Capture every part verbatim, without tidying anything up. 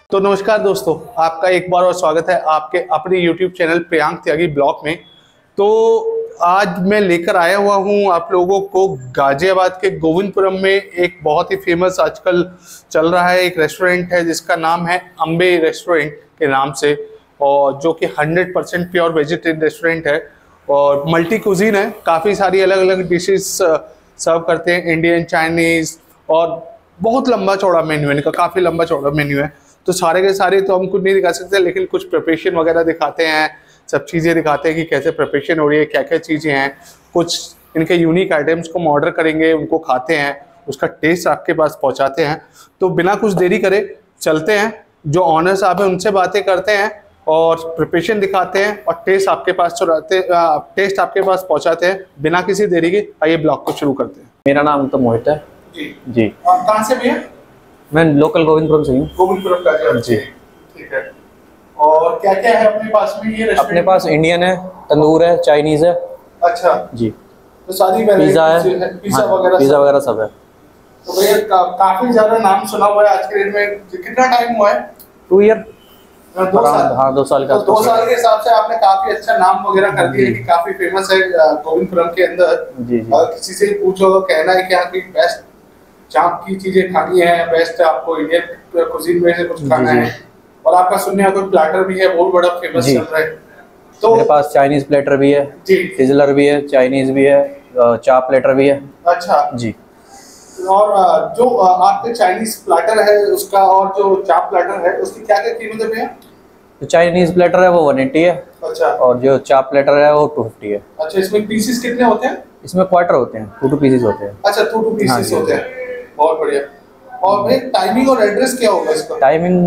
तो नमस्कार दोस्तों, आपका एक बार और स्वागत है आपके अपने YouTube channel Priyank Tyagi blog में। तो आज मैं लेकर आया हुआ हूं आप लोगों को गाजियाबाद के गोविंदपुरम में एक बहुत ही फेमस आजकल चल रहा है एक रेस्टोरेंट है जिसका नाम है अम्बे रेस्टोरेंट के नाम से, और जो कि hundred percent pure vegetarian restaurant है और मल्टी कुजीन है। काफ़ी सारी अलग अलग डिशेस सर्व करते हैं, इंडियन, चाइनीज़, और बहुत लंबा चौड़ा मेन्यू है इनका, काफ़ी लंबा चौड़ा मेन्यू है। तो सारे के सारे तो हम कुछ नहीं दिखा सकते, लेकिन कुछ प्रिपरेशन वगैरह दिखाते हैं, सब चीज़ें दिखाते हैं कि कैसे प्रिपरेशन हो रही है, क्या क्या चीज़ें हैं। कुछ इनके यूनिक आइटम्स को हम ऑर्डर करेंगे, उनको खाते हैं, उसका टेस्ट आपके पास पहुंचाते हैं। तो बिना कुछ देरी करे चलते हैं, जो ऑनर साहब हैं उनसे बातें करते हैं और प्रिपरेशन दिखाते हैं और टेस्ट आपके पास चुराते टेस्ट आपके पास पहुँचाते हैं। बिना किसी देरी के आइए ब्लॉग को शुरू करते हैं। मेरा नाम तो मोहित है जी जी। और कहाँ से भी है? मैं लोकल गोविंदपुरम से हूँ। गोविंदपुरम का जी, ठीक है। और क्या क्या है अपने पास में ये रेस्टोरेंट? अपने पास इंडियन है, तंदूर है, चाइनीज है। अच्छा जी। तो सारी पिज़्ज़ा है, पिज़्ज़ा हाँ, वगैरह पिज़्ज़ा वगैरह सब है। तो भैया का, काफी ज्यादा नाम सुना हुआ है आज के डेट में। कितना टाइम हुआ है? टू ईयर दो साल हाँ दो साल का। तो दो साल के हिसाब से आपने काफी अच्छा नाम वगैरह कर दिया कि काफी फेमस है गोविंदपुरम के अंदर। जी जी। और किसी से पूछो तो कहना है कि यहाँ की बेस्ट चाप की चीजें खानी है, बेस्ट आपको इंडियन कुजीन में से कुछ खाना है। और आपका सुनने का कोई प्लेटर भी है, बहुत बड़ा फेमस चल रहा है। तो मेरे पास चाइनीज प्लेटर भी है जी, सिजलर भी है, चाइनीज भी है, चाप प्लेटर भी है। अच्छा जी। और जो आपके चाइनीज प्लेटर है उसका और जो चाप प्लेटर है उसकी क्या क्या कीमत है भैया? जो चाइनीज प्लेटर है वो वन एट्टी है। अच्छा। और जो चाप प्लेटर है वो टू फिफ्टी है। अच्छा, इसमें पीसेस कितने होते हैं? इसमें क्वार्टर होते हैं, टू टू पीसेस होते हैं। अच्छा, टू टू पीसेस होते हैं, बहुत बढ़िया। और भाई टाइमिंग और एड्रेस क्या होगा इसका? टाइमिंग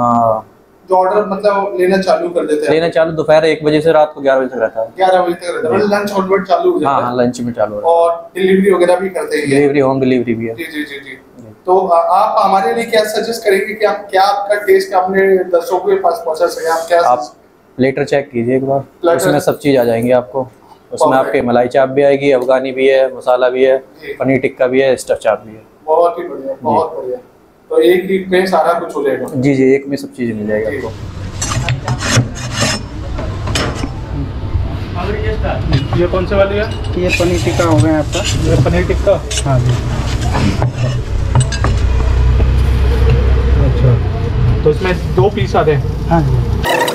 जो ऑर्डर मतलब लेना चालू कर देते हैं? लेना चालू दोपहर एक बजे से रात को ग्यारह बजे तक रहता है। ग्यारह बजे तक रहता है, मतलब लंच ऑनवर्ड चालू हो जाता है। हाँ हाँ, लंच में चालू हो रहा है। और डिलीवरी वगैरह भी करते हैं? डिलीवरी, होम डिलीवरी भी है। जी जी जी जी। तो आप हमारे लिए क्या सजेस्ट करेंगे कि आप क्या आपका टेस्ट अपने दर्शकों के पास पहुंचा सके? आप क्या आप प्लेटर चेक कीजिए एक बार, उसमें सब चीज़ आ जाएंगी आपको। उसमें आपके मलाई चाप भी आएगी, अफगानी भी है, मसाला भी है, पनीर टिक्का भी है, स्टफ चाप भी है। बहुत ही बढ़िया, बहुत बढ़िया। तो एक वीक में सारा कुछ हो जाएगा? जी जी, एक में सब चीज़ मिल जाएगी आपको। ये कौन से वाली है? ये पनीर टिक्का हो गया आपका। ये पनीर टिक्का? हाँ जी। अच्छा, तो इसमें दो पीस आते हैं? हाँ जी।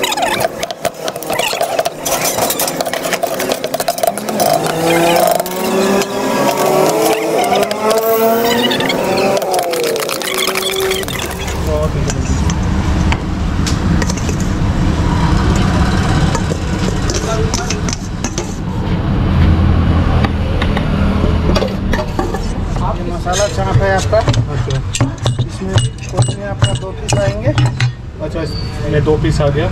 मसाला चाप है आपका। अच्छा, इसमें इसमें आपका दो पीस आएंगे। अच्छा, इसमें दो पीस आ गया।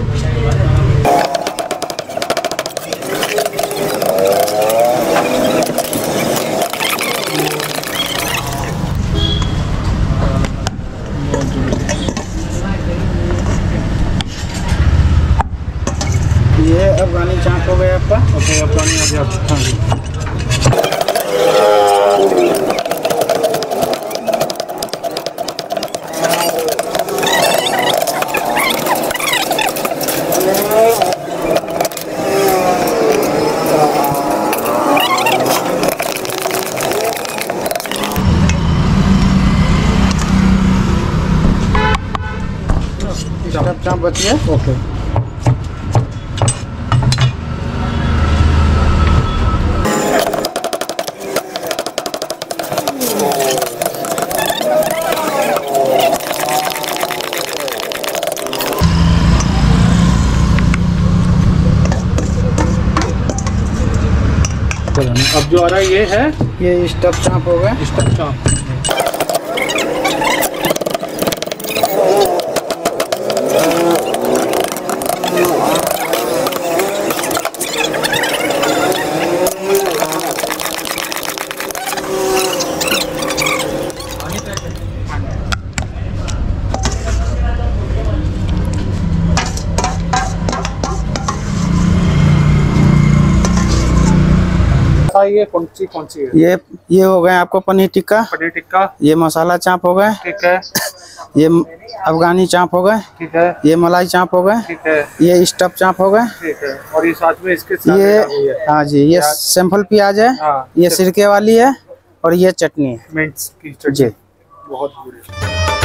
ये अफगानी चाप हो गया आपका। ओके, अफगानी आ गया। हाँ जी। स्टफ चाप बच गया। ओके, अब जो आ रहा है ये है, ये स्टफ चाप हो गया। स्टफ चाप। ये कौन सी कौन सी है? ये ये हो गया आपको पनीर टिक्का। पनीर टिक्का, ये मसाला चाप हो गया। ठीक है। ये अफगानी चाप हो गए, ठीक है, ये मलाई चाप हो गए, ठीक है, ये स्टफ चाप हो गए, ठीक है। और ये साथ में इसके साथ ये डाली है। हाँ जी, ये सिंपल प्याज है, हाँ, ये सिरके वाली है और ये चटनी है मिंट्स की चटनी। जी। बहुत बढ़िया।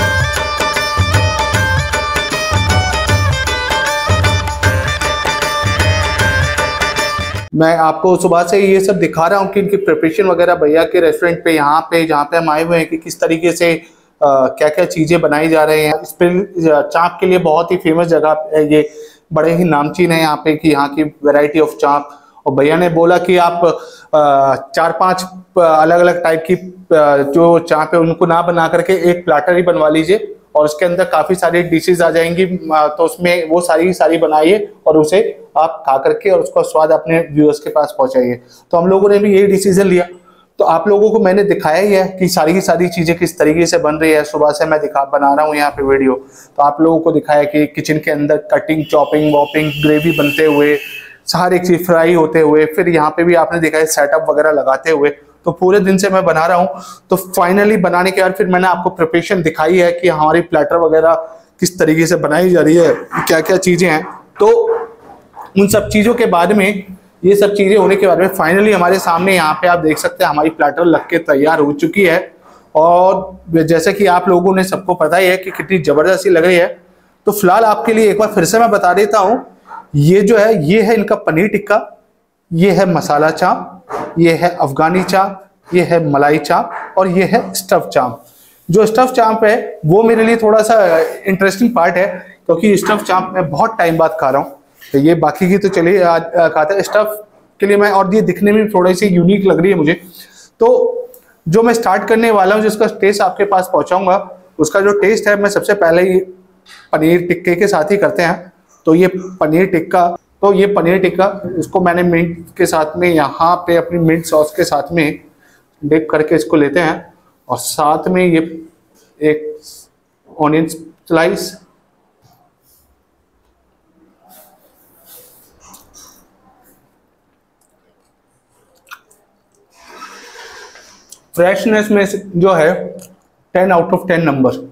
मैं आपको सुबह से ये सब दिखा रहा हूँ कि इनकी प्रिपरेशन वगैरह भैया के रेस्टोरेंट पे यहाँ पे जहाँ पे हम आए हुए हैं कि किस तरीके से क्या क्या चीज़ें बनाई जा रही हैं। स्प्रिंग चाप के लिए बहुत ही फेमस जगह है ये, बड़े ही नामचीन है यहाँ पे कि यहाँ की वैरायटी ऑफ चाप। और भैया ने बोला कि आप आ, चार पांच अलग अलग टाइप की जो चाप है उनको ना बना करके एक प्लाटर ही बनवा लीजिए और उसके अंदर काफ़ी सारी डिशेज आ जाएंगी, तो उसमें वो सारी सारी बनाइए और उसे आप खा करके और उसका स्वाद अपने व्यूअर्स के पास पहुंचाइए। तो हम लोगों ने भी यही डिसीजन लिया। तो आप लोगों को मैंने दिखाया ही है कि सारी की सारी चीज़ें किस तरीके से बन रही है। सुबह से मैं दिखा बना रहा हूँ यहाँ पे वीडियो, तो आप लोगों को दिखाया कि किचन के अंदर कटिंग, चॉपिंग, वॉपिंग, ग्रेवी बनते हुए, हर एक चीज़ फ्राई होते हुए, फिर यहाँ पे भी आपने देखा है सेटअप वगैरह लगाते हुए। तो पूरे दिन से मैं बना रहा हूँ। तो फाइनली बनाने के बाद फिर मैंने आपको प्रिपरेशन दिखाई है कि हमारी प्लेटर वगैरह किस तरीके से बनाई जा रही है, क्या क्या चीज़ें हैं। तो उन सब चीज़ों के बाद में, ये सब चीज़ें होने के बाद में फाइनली हमारे सामने यहाँ पे आप देख सकते हैं हमारी प्लेटर लग के तैयार हो चुकी है। और जैसे कि आप लोगों ने सबको पता ही है कि कितनी ज़बरदस्ती लग रही है। तो फिलहाल आपके लिए एक बार फिर से मैं बता देता हूँ, ये जो है ये है इनका पनीर टिक्का, ये है मसाला चाप, ये है अफगानी चाप, ये है मलाई चाप और ये है स्टफ चाप। जो स्टफ चाप है वो मेरे लिए थोड़ा सा इंटरेस्टिंग पार्ट है क्योंकि स्टफ चाप मैं बहुत टाइम बाद खा रहा हूँ। तो ये बाकी की तो चलिए आज खाते हैं, स्टफ के लिए मैं, और ये दिखने में थोड़ी सी यूनिक लग रही है मुझे। तो जो मैं स्टार्ट करने वाला हूँ, जिसका टेस्ट आपके पास पहुँचाऊँगा, उसका जो टेस्ट है मैं सबसे पहले ही पनीर टिक्के के साथ ही करते हैं। तो ये पनीर टिक्का तो ये पनीर टिक्का इसको मैंने मिंट के साथ में यहाँ पे अपनी मिंट सॉस के साथ में डिप करके इसको लेते हैं और साथ में ये एक ऑनियन स्लाइस, फ्रेशनेस में जो है ten out of ten number.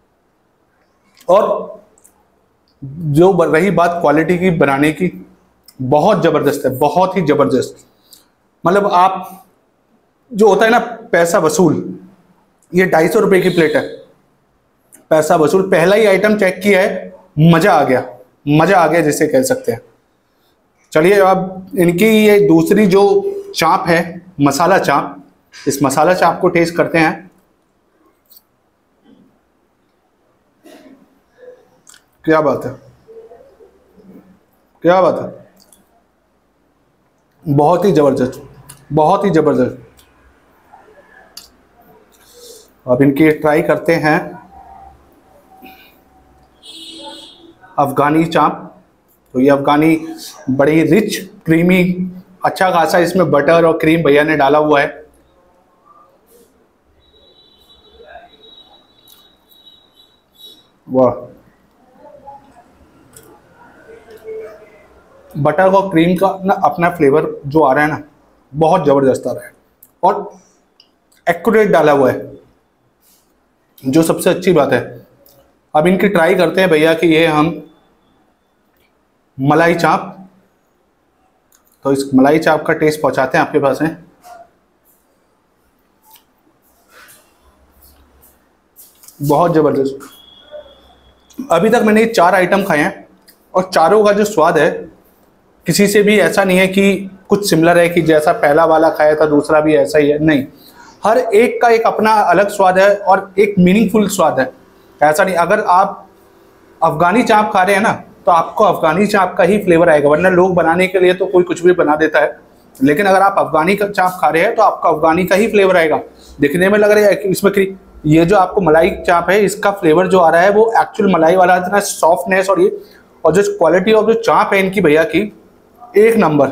और जो रही बात क्वालिटी की बनाने की, बहुत ज़बरदस्त है, बहुत ही ज़बरदस्त। मतलब आप जो होता है ना पैसा वसूल, ये ढाई सौ रुपये की प्लेट है, पैसा वसूल। पहला ही आइटम चेक किया है, मज़ा आ गया, मज़ा आ गया जिसे कह सकते हैं। चलिए अब इनकी ये दूसरी जो चाप है मसाला चाप, इस मसाला चाप को टेस्ट करते हैं। क्या बात है, क्या बात है, बहुत ही जबरदस्त, बहुत ही जबरदस्त। अब इनकी ट्राई करते हैं अफगानी चाप। तो ये अफगानी बड़ी रिच क्रीमी, अच्छा खासा इसमें बटर और क्रीम भैया ने डाला हुआ है। वाह, बटर और क्रीम का ना अपना फ्लेवर जो आ रहा है ना, बहुत ज़बरदस्त आ रहा है और एक्यूरेट डाला हुआ है, जो सबसे अच्छी बात है। अब इनकी ट्राई करते हैं भैया कि ये हम मलाई चाप, तो इस मलाई चाप का टेस्ट पहुंचाते हैं आपके पास में। बहुत ज़बरदस्त। अभी तक मैंने चार आइटम खाए हैं और चारों का जो स्वाद है किसी से भी ऐसा नहीं है कि कुछ सिमिलर है कि जैसा पहला वाला खाया था दूसरा भी ऐसा ही है, नहीं। हर एक का एक अपना अलग स्वाद है और एक मीनिंगफुल स्वाद है। ऐसा नहीं, अगर आप अफगानी चाप खा रहे हैं ना तो आपको अफगानी चाप का ही फ्लेवर आएगा, वरना लोग बनाने के लिए तो कोई कुछ भी बना देता है, लेकिन अगर आप अफगानी का चाप खा रहे हैं तो आपका अफगानी का ही फ्लेवर आएगा। दिखने में लग रहा है कि इसमें ये जो आपको मलाई चाप है इसका फ्लेवर जो आ रहा है वो एक्चुअल मलाई वाला, इतना सॉफ्टनेस और ये और जो क्वालिटी ऑफ जो चाप है इनकी भैया की, एक नंबर,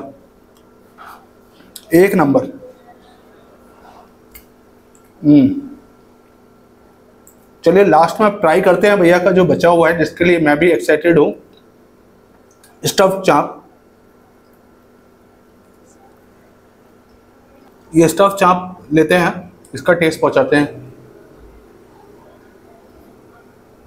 एक नंबर। हम्म चलिए लास्ट में ट्राई करते हैं भैया का जो बचा हुआ है, जिसके लिए मैं भी एक्साइटेड हूं, स्टफ चाप। ये स्टफ चाप लेते हैं, इसका टेस्ट पहुंचाते हैं।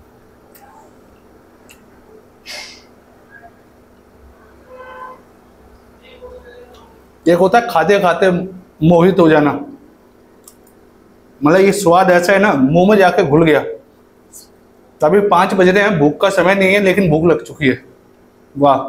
एक होता है खाते खाते मोहित हो जाना, मतलब ये स्वाद ऐसा है ना मुंह में जाके घुल गया। अभी पाँच बज रहे हैं, भूख का समय नहीं है लेकिन भूख लग चुकी है। वाह,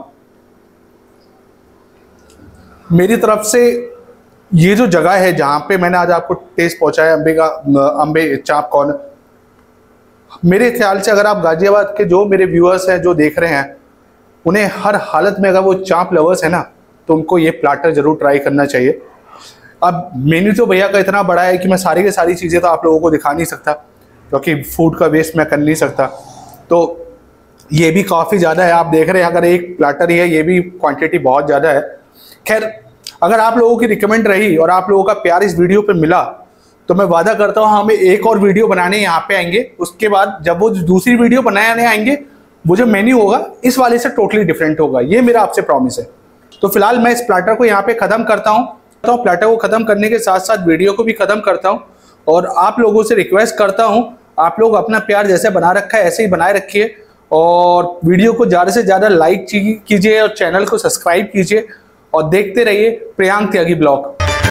मेरी तरफ से ये जो जगह है जहाँ पे मैंने आज आपको टेस्ट पहुँचाया अंबे का अंबे चाप कॉर्नर, मेरे ख्याल से अगर आप गाजियाबाद के जो मेरे व्यूअर्स हैं जो देख रहे हैं, उन्हें हर हालत में अगर वो चाप लवर्स है ना तो उनको ये प्लाटर जरूर ट्राई करना चाहिए। अब मेन्यू तो भैया का इतना बड़ा है कि मैं सारी की सारी चीज़ें तो आप लोगों को दिखा नहीं सकता, क्योंकि फूड का वेस्ट मैं कर नहीं सकता। तो ये भी काफ़ी ज़्यादा है, आप देख रहे हैं अगर एक प्लाटर ही है, ये भी क्वांटिटी बहुत ज़्यादा है। खैर, अगर आप लोगों की रिकमेंड रही और आप लोगों का प्यार इस वीडियो पे मिला तो मैं वादा करता हूँ हमें एक और वीडियो बनाने यहाँ पे आएंगे। उसके बाद जब वो दूसरी वीडियो बनाने आएंगे, वो जो मेन्यू होगा इस वाले से टोटली डिफरेंट होगा, ये मेरा आपसे प्रॉमिस है। तो फिलहाल मैं इस प्लाटर को यहाँ पे ख़त्म करता हूँ। तो प्लाटर को ख़त्म करने के साथ साथ वीडियो को भी ख़त्म करता हूँ और आप लोगों से रिक्वेस्ट करता हूँ, आप लोग अपना प्यार जैसे बना रखा है ऐसे ही बनाए रखिए और वीडियो को ज़्यादा से ज़्यादा लाइक कीजिए और चैनल को सब्सक्राइब कीजिए और देखते रहिए प्रियांक त्यागी ब्लॉग।